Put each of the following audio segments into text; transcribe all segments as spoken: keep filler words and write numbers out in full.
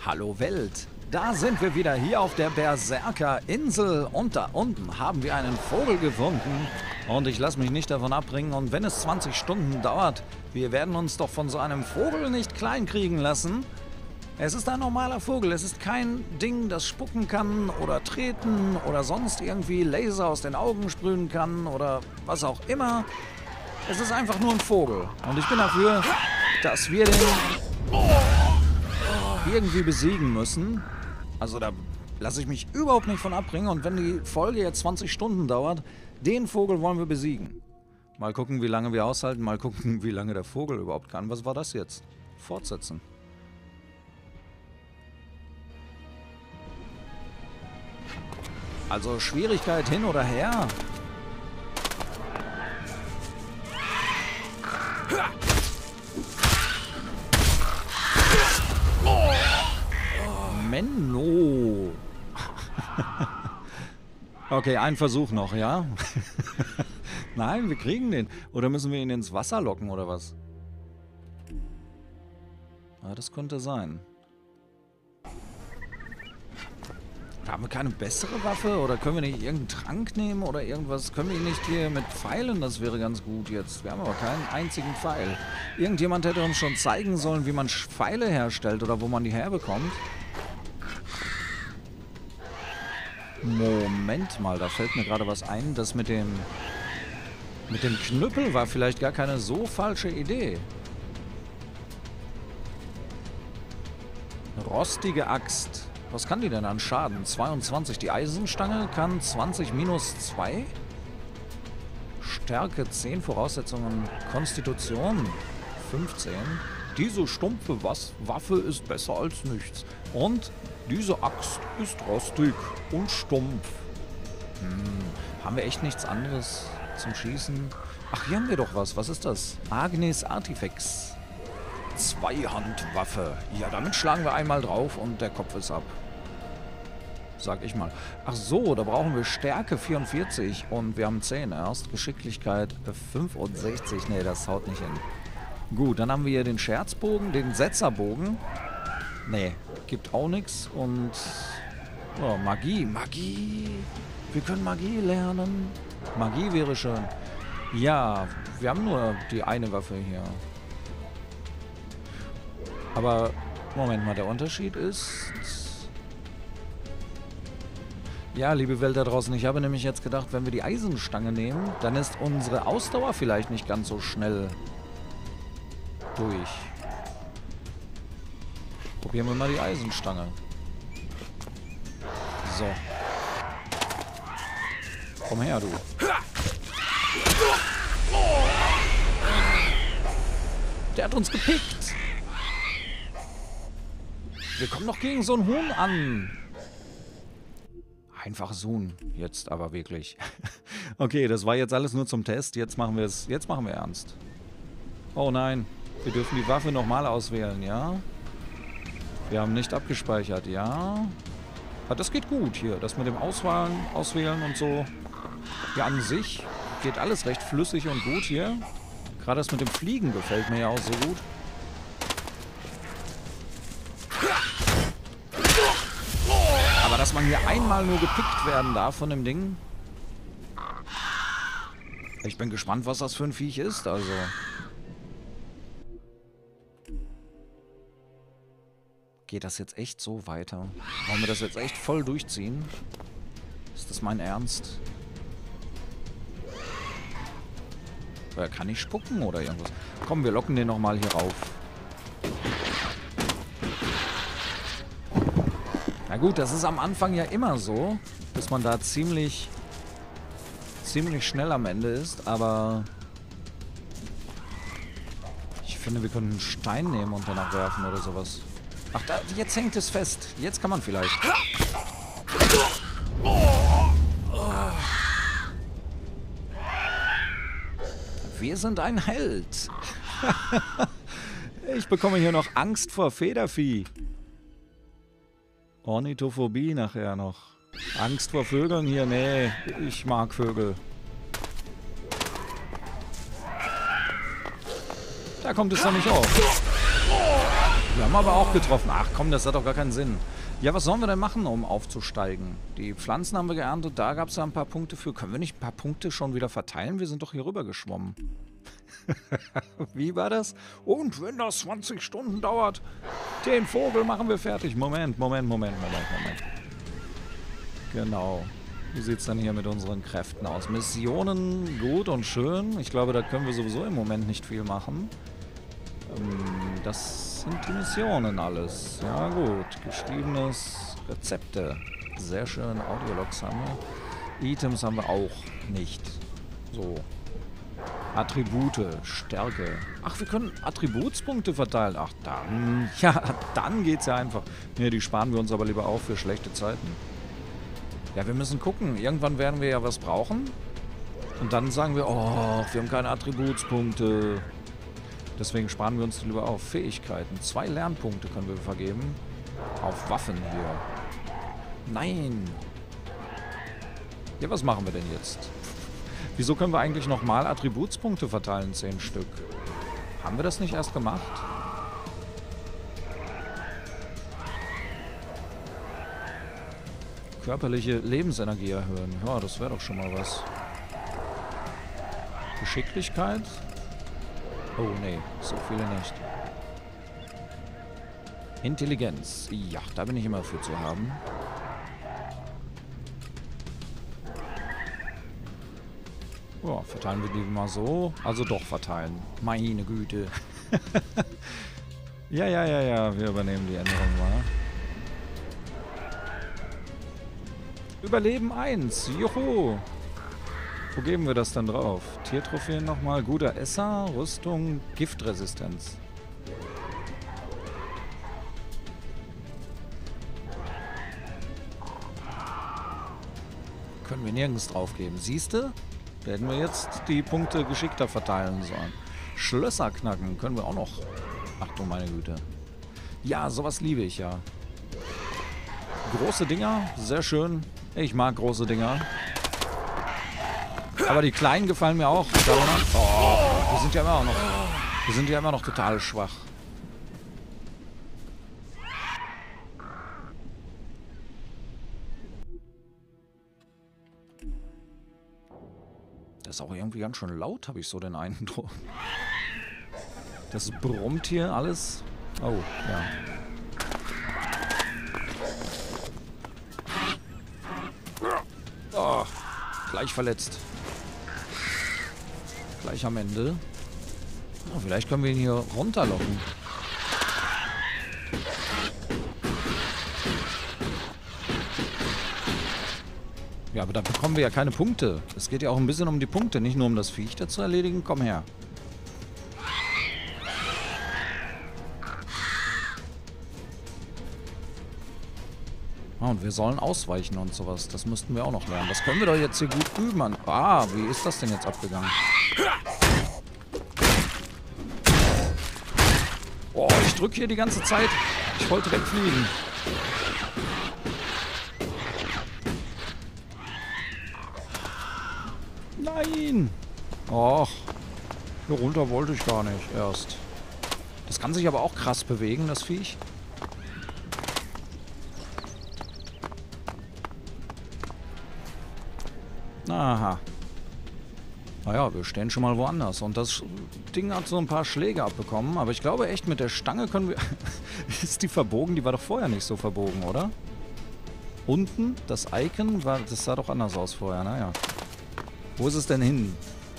Hallo Welt, da sind wir wieder hier auf der Berserker-Insel und da unten haben wir einen Vogel gefunden und ich lasse mich nicht davon abbringen und wenn es zwanzig Stunden dauert, wir werden uns doch von so einem Vogel nicht kleinkriegen lassen. Es ist ein normaler Vogel, es ist kein Ding, das spucken kann oder treten oder sonst irgendwie Laser aus den Augen sprühen kann oder was auch immer. Es ist einfach nur ein Vogel und ich bin dafür, dass wir den irgendwie besiegen müssen. Also da lasse ich mich überhaupt nicht von abbringen und wenn die Folge jetzt zwanzig Stunden dauert, den Vogel wollen wir besiegen. Mal gucken, wie lange wir aushalten, mal gucken, wie lange der Vogel überhaupt kann. Was war das jetzt? Fortsetzen. Also Schwierigkeit hin oder her. Menno. Okay, ein Versuch noch, ja? Nein, wir kriegen den. Oder müssen wir ihn ins Wasser locken, oder was? Ja, das könnte sein. Haben wir keine bessere Waffe? Oder können wir nicht irgendeinen Trank nehmen oder irgendwas? Können wir ihn nicht hier mit Pfeilen? Das wäre ganz gut jetzt. Wir haben aber keinen einzigen Pfeil. Irgendjemand hätte uns schon zeigen sollen, wie man Pfeile herstellt oder wo man die herbekommt. Moment mal, da fällt mir gerade was ein. Das mit dem, mit dem Knüppel war vielleicht gar keine so falsche Idee. Rostige Axt. Was kann die denn an Schaden? zweiundzwanzig. Die Eisenstange kann zwanzig minus zwei. Stärke zehn. Voraussetzungen Konstitution fünfzehn. Diese stumpfe Was- Waffe ist besser als nichts. Und diese Axt ist rostig und stumpf. Hm, haben wir echt nichts anderes zum Schießen? Ach, hier haben wir doch was. Was ist das? Agnes Artifex. Zweihandwaffe. Ja, damit schlagen wir einmal drauf und der Kopf ist ab. Sag ich mal. Ach so, da brauchen wir Stärke vierundvierzig und wir haben zehn erst. Geschicklichkeit fünfundsechzig. Nee, das haut nicht hin. Gut, dann haben wir hier den Scherzbogen, den Setzerbogen. Nee, gibt auch nichts. Und oh, Magie, Magie. Wir können Magie lernen. Magie wäre schön. Ja, wir haben nur die eine Waffe hier. Aber, Moment mal, der Unterschied ist... Ja, liebe Welt da draußen, ich habe nämlich jetzt gedacht, wenn wir die Eisenstange nehmen, dann ist unsere Ausdauer vielleicht nicht ganz so schnell durch. Probieren wir mal die Eisenstange. So. Komm her, du. Der hat uns gepickt. Wir kommen doch gegen so ein Huhn an. Einfaches Huhn. Jetzt aber wirklich. Okay, das war jetzt alles nur zum Test. Jetzt machen wir es. Jetzt machen wir ernst. Oh nein. Wir dürfen die Waffe nochmal auswählen, ja? Wir haben nicht abgespeichert, ja? Ah, das geht gut hier. Das mit dem Auswählen, Auswählen und so. Ja, an sich geht alles recht flüssig und gut hier. Gerade das mit dem Fliegen gefällt mir ja auch so gut. Aber dass man hier einmal nur gepickt werden darf von dem Ding. Ich bin gespannt, was das für ein Viech ist, also. Geht das jetzt echt so weiter? Wollen wir das jetzt echt voll durchziehen? Ist das mein Ernst? Oder kann ich spucken oder irgendwas? Komm, wir locken den nochmal hier rauf. Na gut, das ist am Anfang ja immer so, dass man da ziemlich, ziemlich schnell am Ende ist, aber ich finde, wir können einen Stein nehmen und danach werfen oder sowas. Ach, da, jetzt hängt es fest. Jetzt kann man vielleicht. Wir sind ein Held. Ich bekomme hier noch Angst vor Federvieh. Ornithophobie nachher noch. Angst vor Vögeln hier? Nee, ich mag Vögel. Da kommt es doch nicht auf. Wir haben aber auch getroffen. Ach komm, das hat doch gar keinen Sinn. Ja, was sollen wir denn machen, um aufzusteigen? Die Pflanzen haben wir geerntet, da gab es ja ein paar Punkte für. Können wir nicht ein paar Punkte schon wieder verteilen? Wir sind doch hier rüber geschwommen. Wie war das? Und wenn das zwanzig Stunden dauert, den Vogel machen wir fertig. Moment, Moment, Moment, Moment, Moment. Genau. Wie sieht es denn hier mit unseren Kräften aus? Missionen gut und schön. Ich glaube, da können wir sowieso im Moment nicht viel machen. Ähm, das sind die Missionen alles. Ja gut. Geschriebenes Rezepte. Sehr schön. Audiologs haben wir. Items haben wir auch nicht. So. Attribute, Stärke. Ach, wir können Attributspunkte verteilen. Ach, dann. Ja, dann geht's ja einfach. Ne, die sparen wir uns aber lieber auf für schlechte Zeiten. Ja, wir müssen gucken. Irgendwann werden wir ja was brauchen. Und dann sagen wir, oh, wir haben keine Attributspunkte. Deswegen sparen wir uns die lieber auf. Fähigkeiten. Zwei Lernpunkte können wir vergeben. Auf Waffen hier. Nein. Ja, was machen wir denn jetzt? Wieso können wir eigentlich nochmal Attributspunkte verteilen? Zehn Stück. Haben wir das nicht erst gemacht? Körperliche Lebensenergie erhöhen. Ja, das wäre doch schon mal was. Geschicklichkeit? Oh, nee. So viele nicht. Intelligenz. Ja, da bin ich immer für zu haben. Ja, verteilen wir die mal so. Also doch verteilen. Meine Güte. ja, ja, ja, ja. Wir übernehmen die Änderung mal. Überleben eins. Juhu. Wo geben wir das dann drauf? Tiertrophäen nochmal. Guter Esser. Rüstung. Giftresistenz. Können wir nirgends drauf geben. Siehst du? Werden wir jetzt die Punkte geschickter verteilen sollen. Schlösser knacken können wir auch noch. Ach du meine Güte. Ja, sowas liebe ich ja. Große Dinger, sehr schön. Ich mag große Dinger. Aber die kleinen gefallen mir auch. Oh, wir sind ja immer noch. Wir sind ja immer noch total schwach. Das ist auch irgendwie ganz schön laut, habe ich so den Eindruck. Das brummt hier alles. Oh, ja. Oh, gleich verletzt. Gleich am Ende. Oh, vielleicht können wir ihn hier runterlocken. Ja, aber da bekommen wir ja keine Punkte. Es geht ja auch ein bisschen um die Punkte, nicht nur um das Viech da zu erledigen. Komm her. Ah, und wir sollen ausweichen und sowas. Das müssten wir auch noch lernen. Das können wir doch jetzt hier gut üben. Ah, wie ist das denn jetzt abgegangen? Oh, ich drücke hier die ganze Zeit. Ich wollte wegfliegen. Nein! Och, hier runter wollte ich gar nicht erst. Das kann sich aber auch krass bewegen, das Viech. Aha. Naja, wir stehen schon mal woanders. Und das Ding hat so ein paar Schläge abbekommen. Aber ich glaube echt, mit der Stange können wir... Ist die verbogen? Die war doch vorher nicht so verbogen, oder? Unten, das Icon, war, das sah doch anders aus vorher, naja. Wo ist es denn hin?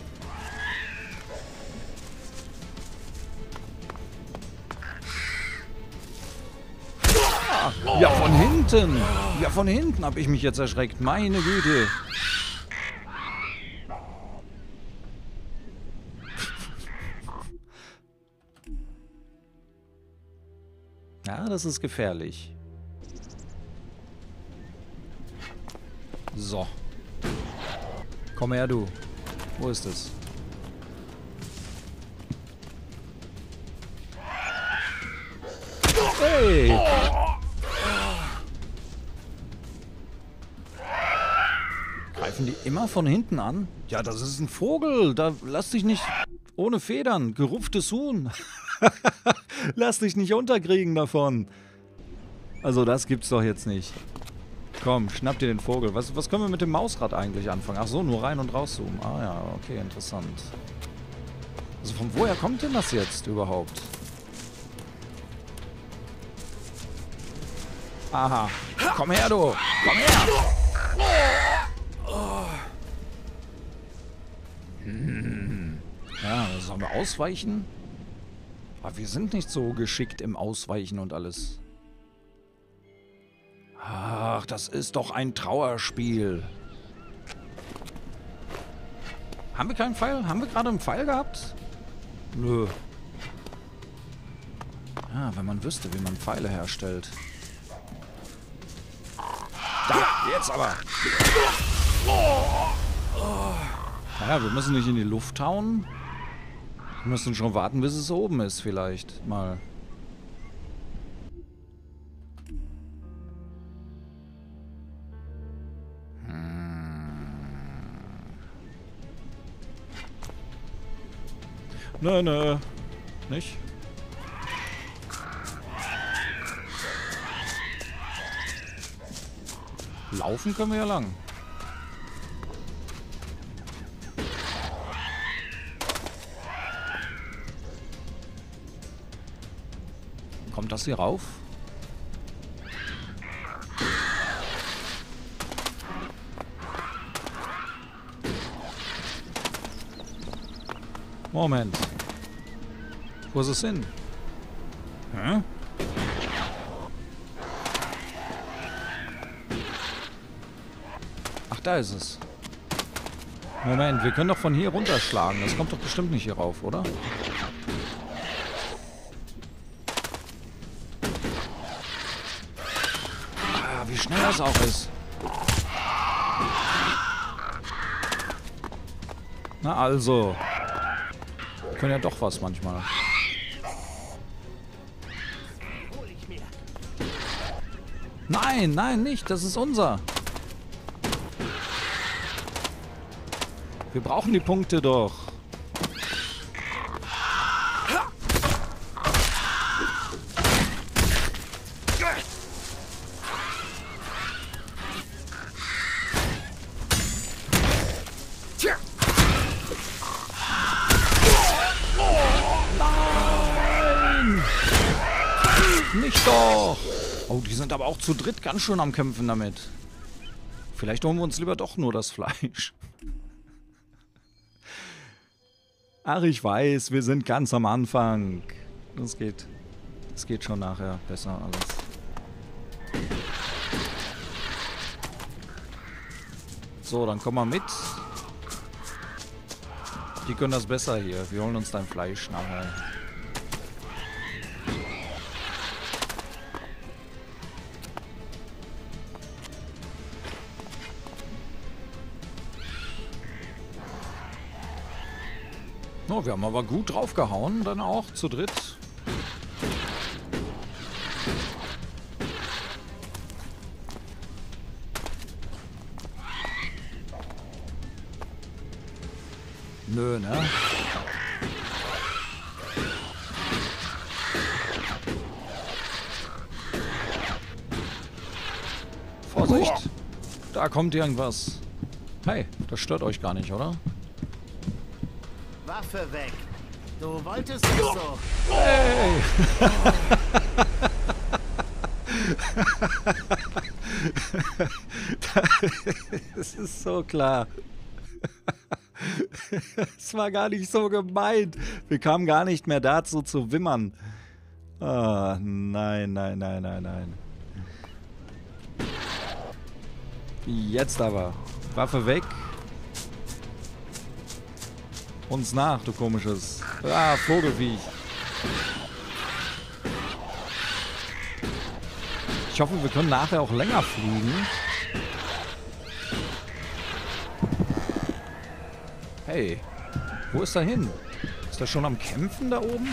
Ah, ja, von hinten. Ja, von hinten habe ich mich jetzt erschreckt. Meine Güte. Ja, das ist gefährlich. So. Komm her, du. Wo ist es? Hey! Greifen die immer von hinten an? Ja, das ist ein Vogel. Da lass dich nicht ohne Federn. Gerupftes Huhn. Lass dich nicht unterkriegen davon. Also das gibt's doch jetzt nicht. Komm, schnapp dir den Vogel. Was, was können wir mit dem Mausrad eigentlich anfangen? Ach so, nur rein und rauszoomen. Ah ja, okay, interessant. Also von woher kommt denn das jetzt überhaupt? Aha. Komm her, du. Komm her. Oh. Hm. Ja, sollen wir ausweichen? Aber wir sind nicht so geschickt im Ausweichen und alles. Ach, das ist doch ein Trauerspiel. Haben wir keinen Pfeil? Haben wir gerade einen Pfeil gehabt? Nö. Ja, wenn man wüsste, wie man Pfeile herstellt. Da, jetzt aber. Naja, wir müssen nicht in die Luft hauen. Wir müssen schon warten, bis es oben ist, vielleicht mal. Nö, nö. Nicht? Laufen können wir ja lang. Kommt das hier rauf? Moment. Wo ist es hin? Hä? Ach, da ist es. Moment, wir können doch von hier runterschlagen. Das kommt doch bestimmt nicht hier rauf, oder? Ah, wie schnell das auch ist. Na also. Können ja doch was manchmal. Nein, nein, nicht. Das ist unser. Wir brauchen die Punkte doch. Nicht doch! Oh, die sind aber auch zu dritt ganz schön am Kämpfen damit. Vielleicht holen wir uns lieber doch nur das Fleisch. Ach, ich weiß, wir sind ganz am Anfang. Das geht. Das geht schon nachher besser alles. So, dann komm mal mit. Die können das besser hier. Wir holen uns dein Fleisch nachher. Oh, wir haben aber gut draufgehauen, dann auch zu dritt. Nö, ne? Vorsicht! Da kommt irgendwas. Hey, das stört euch gar nicht, oder? Waffe weg. Du wolltest es so. Hey! Das ist so klar. Es war gar nicht so gemeint. Wir kamen gar nicht mehr dazu zu wimmern. Ah, nein, nein, nein, nein, nein. Jetzt aber. Waffe weg. Uns nach, du komisches. Ah, Vogelviech. Ich hoffe, wir können nachher auch länger fliegen. Hey, wo ist er hin? Ist er schon am Kämpfen da oben?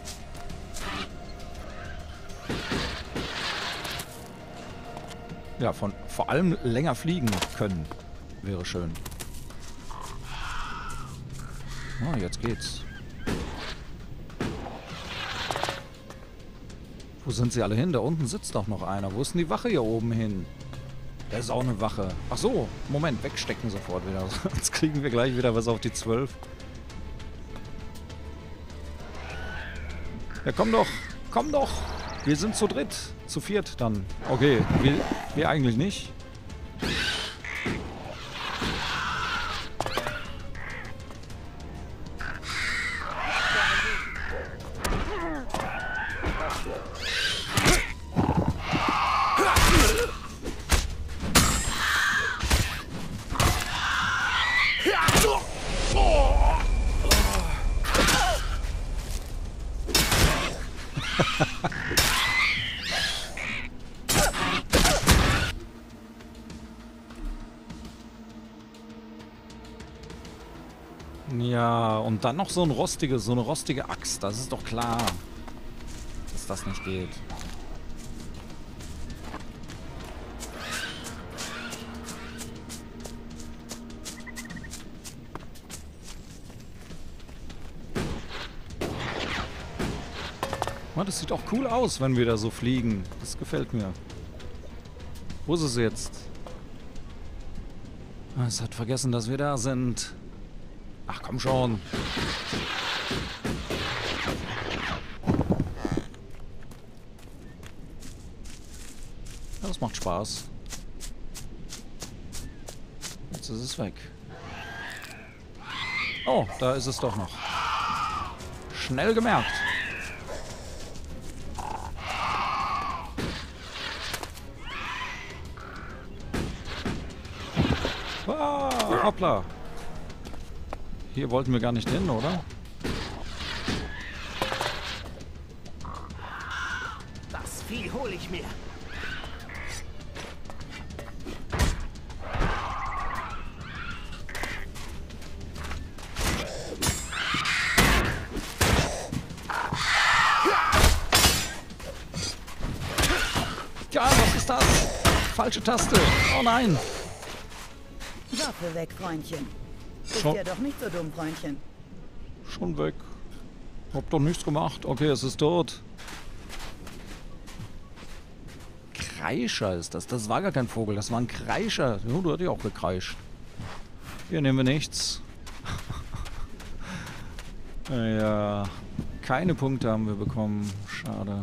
Ja, von vor allem länger fliegen können. Wäre schön. Ah, jetzt geht's. Wo sind sie alle hin? Da unten sitzt doch noch einer. Wo ist denn die Wache hier oben hin? Da ist auch eine Wache. Ach so, Moment, wegstecken sofort wieder. Sonst kriegen wir gleich wieder was auf die zwölf. Ja, komm doch. Komm doch. Wir sind zu dritt. Zu viert dann. Okay, wir, wir eigentlich nicht. Ja, und dann noch so ein rostiges, so eine rostige Axt. Das ist doch klar, dass das nicht geht. Das sieht auch cool aus, wenn wir da so fliegen. Das gefällt mir. Wo ist es jetzt? Es hat vergessen, dass wir da sind. Ach, komm schon. Ja, das macht Spaß. Jetzt ist es weg. Oh, da ist es doch noch. Schnell gemerkt. Ah, hoppla. Hier wollten wir gar nicht hin, oder? Das Vieh hole ich mir. Ja, was ist das? Falsche Taste. Oh nein. Waffe weg, Freundchen. Ist Schon, ja doch nicht so dumm, Freundchen. schon weg. Hab doch nichts gemacht. Okay, es ist tot. Kreischer ist das. Das war gar kein Vogel. Das war ein Kreischer. Ja, du hättest auch gekreischt. Hier nehmen wir nichts. Ja. Keine Punkte haben wir bekommen. Schade.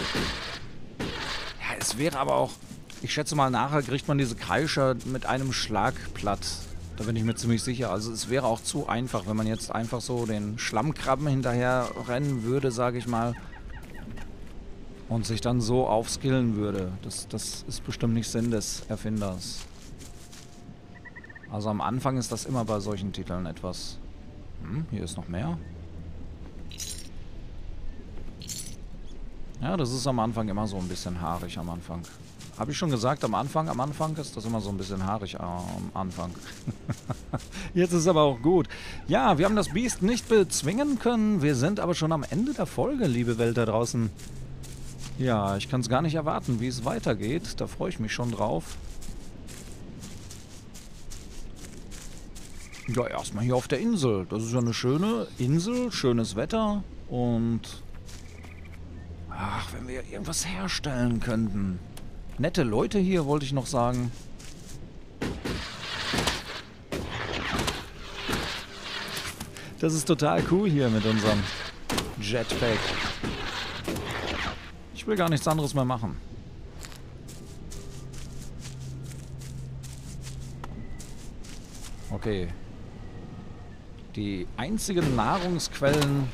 Ja, es wäre aber auch... Ich schätze mal, nachher kriegt man diese Kreischer mit einem Schlag platt. Da bin ich mir ziemlich sicher. Also es wäre auch zu einfach, wenn man jetzt einfach so den Schlammkrabben hinterher rennen würde, sage ich mal. Und sich dann so aufskillen würde. Das, das ist bestimmt nicht Sinn des Erfinders. Also am Anfang ist das immer bei solchen Titeln etwas... Hm, hier ist noch mehr. Ja, das ist am Anfang immer so ein bisschen haarig am Anfang. Habe ich schon gesagt, am Anfang, am Anfang ist das immer so ein bisschen haarig am Anfang. Jetzt ist es aber auch gut. Ja, wir haben das Biest nicht bezwingen können. Wir sind aber schon am Ende der Folge, liebe Welt da draußen. Ja, ich kann es gar nicht erwarten, wie es weitergeht. Da freue ich mich schon drauf. Ja, erstmal hier auf der Insel. Das ist ja eine schöne Insel, schönes Wetter und... Ach, wenn wir irgendwas herstellen könnten. Nette Leute hier, wollte ich noch sagen. Das ist total cool hier mit unserem Jetpack. Ich will gar nichts anderes mehr machen. Okay. Die einzigen Nahrungsquellen,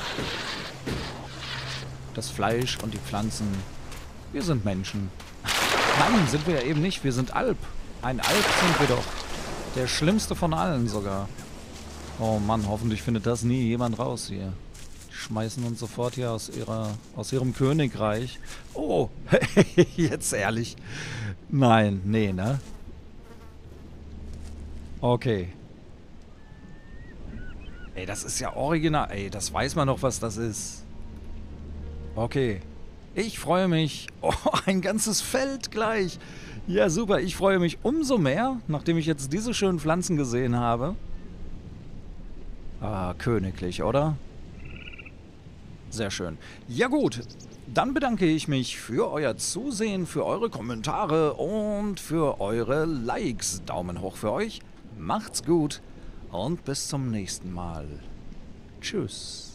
das Fleisch und die Pflanzen, wir sind Menschen. Nein, sind wir ja eben nicht. Wir sind Alp. Ein Alp sind wir doch. Der schlimmste von allen sogar. Oh Mann, hoffentlich findet das nie jemand raus hier. Die schmeißen uns sofort hier aus ihrer, aus ihrem Königreich. Oh, jetzt ehrlich. Nein, nee, ne? Okay. Ey, das ist ja original. Ey, das weiß man doch, was das ist. Okay. Ich freue mich. Oh, ein ganzes Feld gleich. Ja, super. Ich freue mich umso mehr, nachdem ich jetzt diese schönen Pflanzen gesehen habe. Ah, königlich, oder? Sehr schön. Ja gut. Dann bedanke ich mich für euer Zusehen, für eure Kommentare und für eure Likes. Daumen hoch für euch. Macht's gut und bis zum nächsten Mal. Tschüss.